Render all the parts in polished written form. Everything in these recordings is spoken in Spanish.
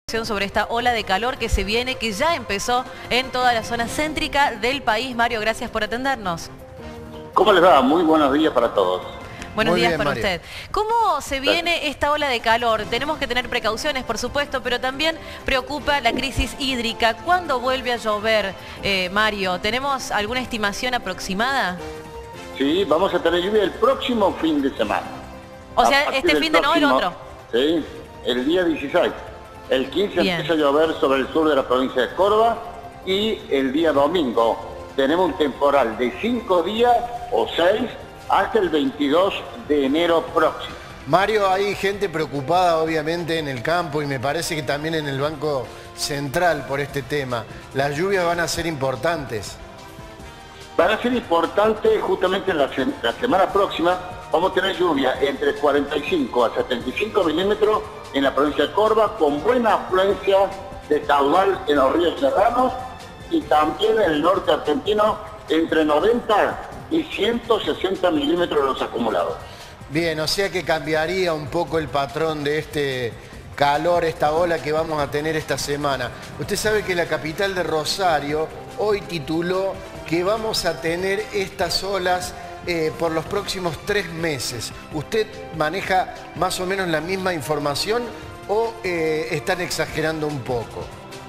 Sobre esta ola de calor que se viene, que ya empezó en toda la zona céntrica del país. Mario, gracias por atendernos. ¿Cómo les va? Muy buenos días para todos. Buenos días para Mario. usted. ¿Cómo se viene esta ola de calor? Tenemos que tener precauciones, por supuesto, pero también preocupa la crisis hídrica. ¿Cuándo vuelve a llover, Mario? ¿Tenemos alguna estimación aproximada? Sí, vamos a tener lluvia el próximo fin de semana. O sea, este fin de no, el otro. Sí, el día 16. El 15 Bien. empieza a llover sobre el sur de la provincia de Córdoba y el día domingo tenemos un temporal de 5 días o 6 hasta el 22 de enero próximo. Mario, hay gente preocupada obviamente en el campo y me parece que también en el Banco Central por este tema. Las lluvias van a ser importantes. Van a ser importantes justamente la semana próxima. Vamos a tener lluvia entre 45 a 75 milímetros en la provincia de Córdoba, con buena afluencia de caudal en los ríos serranos y también en el norte argentino entre 90 y 160 milímetros de los acumulados. Bien, o sea que cambiaría un poco el patrón de este calor, esta ola que vamos a tener esta semana. Usted sabe que la capital de Rosario hoy tituló que vamos a tener estas olas por los próximos 3 meses. ¿Usted maneja más o menos la misma información o están exagerando un poco?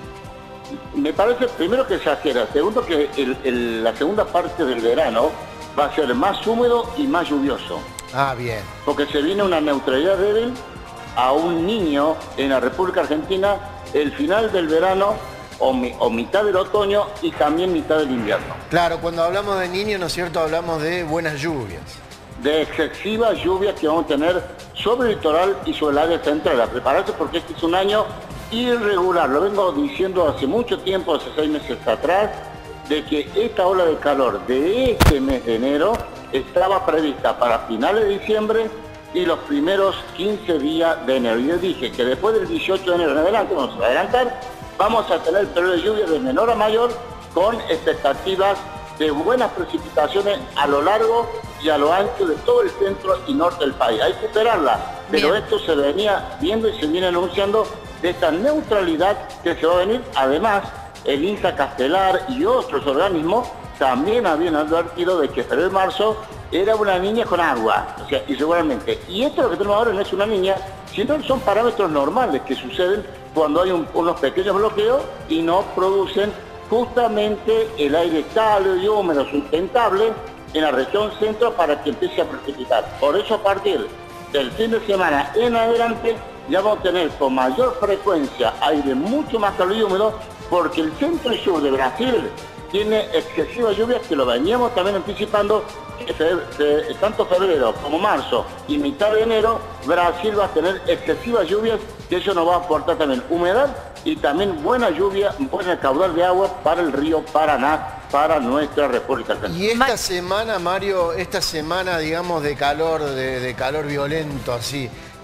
Me parece, primero, que exagera. Segundo, que la segunda parte del verano va a ser más húmedo y más lluvioso. Ah, bien. Porque se viene una neutralidad débil a un niño en la República Argentina el final del verano o mitad del otoño y también mitad del invierno. Claro, cuando hablamos de niños, ¿no es cierto?, hablamos de buenas lluvias. De excesivas lluvias que vamos a tener sobre el litoral y sobre el área central. A prepararse porque este es un año irregular. Lo vengo diciendo hace mucho tiempo, hace 6 meses atrás, de que esta ola de calor de este mes de enero estaba prevista para finales de diciembre y los primeros 15 días de enero. Y yo dije que después del 18 de enero en adelante, vamos a adelantar, vamos a tener periodo de lluvia de menor a mayor con expectativas de buenas precipitaciones a lo largo y a lo ancho de todo el centro y norte del país. Hay que esperarla, pero Bien. esto se venía viendo y se viene anunciando de esta neutralidad que se va a venir. Además, el INSA Castelar y otros organismos también habían advertido de que febrero y marzo era una niña con agua, o sea, irregularmente. Y esto lo que tenemos ahora no es una niña, sino son parámetros normales que suceden cuando hay unos pequeños bloqueos y no producen justamente el aire cálido y húmedo sustentable en la región centro para que empiece a precipitar. Por eso, a partir del fin de semana en adelante ya vamos a tener con mayor frecuencia aire mucho más cálido y húmedo, porque el centro y sur de Brasil tiene excesivas lluvias, que lo veníamos también anticipando, que tanto febrero como marzo y mitad de enero Brasil va a tener excesivas lluvias, que eso nos va a aportar también humedad y también buena lluvia, buena caudal de agua para el río Paraná, para nuestra República Argentina. Y esta semana, Mario, esta semana, digamos, de calor violento así,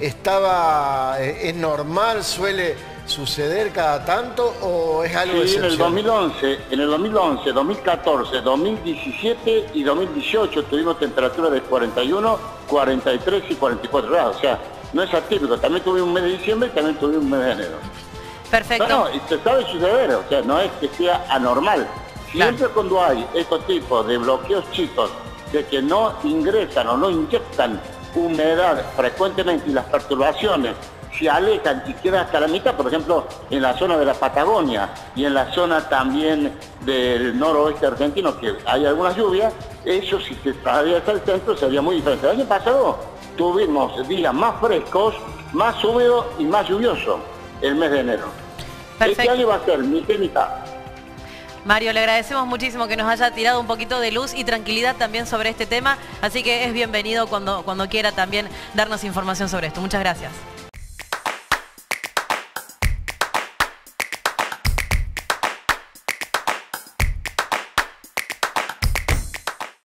¿es normal, suele suceder cada tanto o es algo excepcional? En el 2011, 2014, 2017 y 2018 tuvimos temperaturas de 41, 43 y 44 grados. O sea, no es atípico. También tuvimos un mes de diciembre y también tuvimos un mes de enero. Perfecto. No, y se sabe suceder, o sea, no es que sea anormal. Siempre Claro. cuando hay estos tipos de bloqueos chicos, de que no ingresan o no inyectan humedad frecuentemente y las perturbaciones se alejan y quedan hasta la mitad, por ejemplo, en la zona de la Patagonia y en la zona también del noroeste argentino, que hay algunas lluvias, eso si se atraviesa el centro sería muy diferente. El año pasado tuvimos días más frescos, más húmedos y más lluviosos el mes de enero. Perfecto. Este año va a ser mitad y mitad. Mario, le agradecemos muchísimo que nos haya tirado un poquito de luz y tranquilidad también sobre este tema, así que es bienvenido cuando quiera también darnos información sobre esto. Muchas gracias.